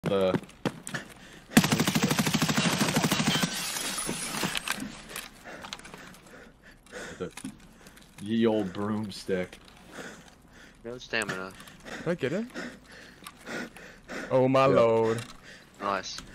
the ye old broomstick. No stamina. Did I get it? Oh my lord. Nice.